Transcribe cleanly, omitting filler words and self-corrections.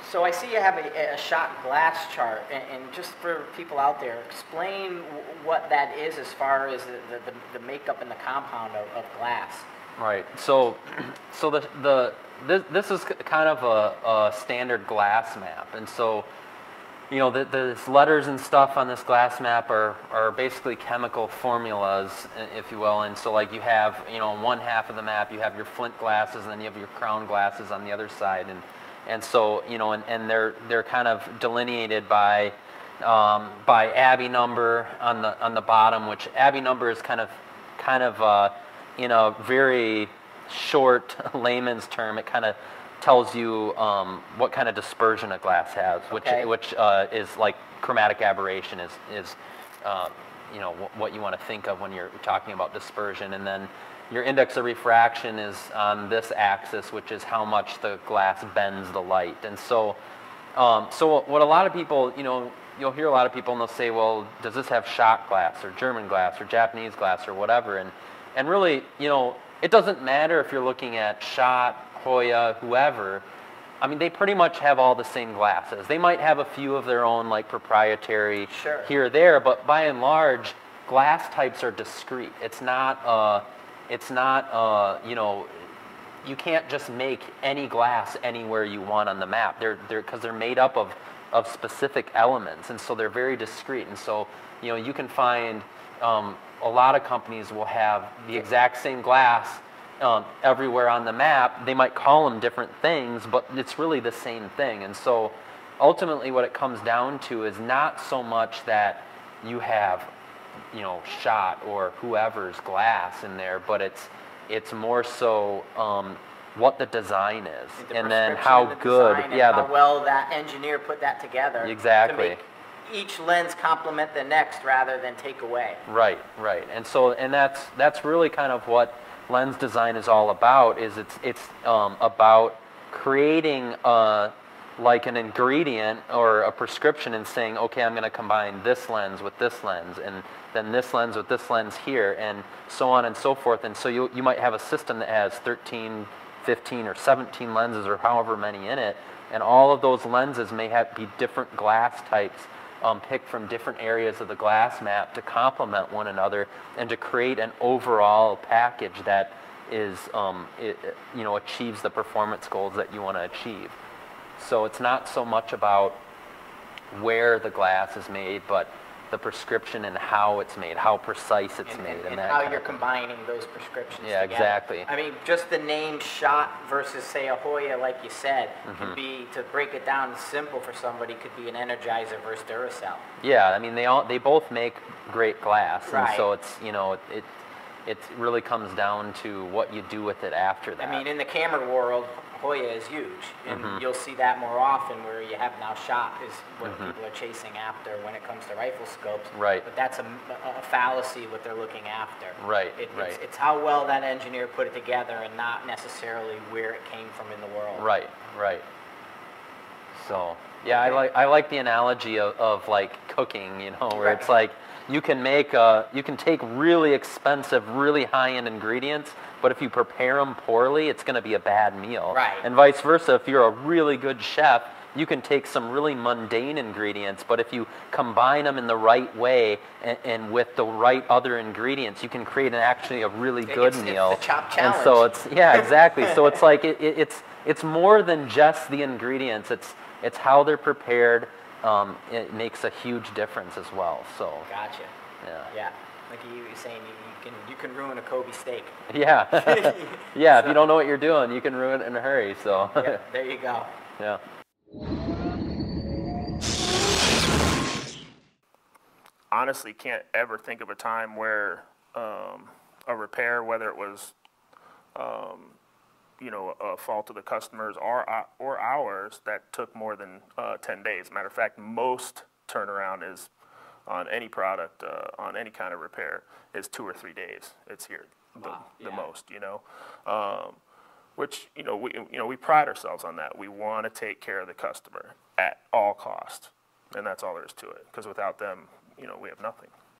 So I see you have a shot glass chart, and just for people out there, explain what that is as far as the makeup and the compound of glass. Right. So, this is kind of a standard glass map, and so, you know, the letters and stuff on this glass map are basically chemical formulas, if you will. And so, like, you have, you know, on one half of the map you have your flint glasses, and then you have your crown glasses on the other side, and so, you know, and they're kind of delineated by Abbey number on the bottom, which Abbey number is kind of in a very short layman's term, it kind of tells you what kind of dispersion a glass has, which is like chromatic aberration is you know, what you want to think of when you're talking about dispersion. And then your index of refraction is on this axis, which is how much the glass bends the light. And so, so what a lot of people, you know, you'll hear a lot of people and they'll say, well, does this have shot glass or German glass or Japanese glass or whatever? And really, you know, it doesn't matter if you're looking at Schott, Hoya, whoever. I mean, they pretty much have all the same glasses. They might have a few of their own, like, proprietary here or there, but by and large, glass types are discrete. It's not, you know, you can't just make any glass anywhere you want on the map. Because they're made up of specific elements, and so they're very discrete. And so, you know, you can find a lot of companies will have the exact same glass everywhere on the map. They might call them different things, but it's really the same thing. And so ultimately what it comes down to is not so much that you have, you know, Schott or whoever's glass in there, but it's more so what the design is, and then how good, how well that engineer put that together. Exactly. To make each lens complement the next rather than take away. Right, right. And so, and that's really kind of what lens design is all about. Is it's about creating like an ingredient or a prescription and saying, okay, I'm going to combine this lens with this lens, and then this lens with this lens here, and so on and so forth. And so you might have a system that has 13, 15, or 17 lenses, or however many in it, and all of those lenses may be different glass types, picked from different areas of the glass map to complement one another and to create an overall package that is, you know, achieves the performance goals that you want to achieve. So it's not so much about where the glass is made, but the prescription and how it's made, how precise it's made, and how you're combining those prescriptions together. Exactly. I mean, just the name Schott versus, say, a Hoya, like you said, could be, to break it down simple for somebody, could be an Energizer versus Duracell. Yeah, I mean, they both make great glass, and so it's, you know, it really comes down to what you do with it after that. I mean, in the camera world, Hoya is huge, and you'll see that more often where you have now Schott is what people are chasing after when it comes to rifle scopes. Right. But that's a fallacy what they're looking after. Right, It's how well that engineer put it together and not necessarily where it came from in the world. Right, right. So, yeah, I like the analogy of like cooking, you know, where it's like you can take really expensive, really high-end ingredients, but if you prepare them poorly, it's going to be a bad meal. Right. And vice versa, if you're a really good chef, you can take some really mundane ingredients, but if you combine them in the right way and with the right other ingredients, you can create actually a really good meal. It's the chop challenge. And so it's, yeah, exactly. So it's like it's more than just the ingredients. It's how they're prepared. It makes a huge difference as well. So. Gotcha. Yeah. Yeah. Like you were saying, you can ruin a Kobe steak. Yeah. Yeah. So, if you don't know what you're doing, you can ruin it in a hurry. So. Yeah, there you go. Yeah. Honestly, can't ever think of a time where a repair, whether it was you know, a fault of the customers or ours, that took more than 10 days. Matter of fact, most turnaround is on any product, on any kind of repair, is 2 or 3 days. It's here the most, you know. Which, you know, we pride ourselves on that. We want to take care of the customer at all costs, and that's all there is to it. Because without them, you know, we have nothing.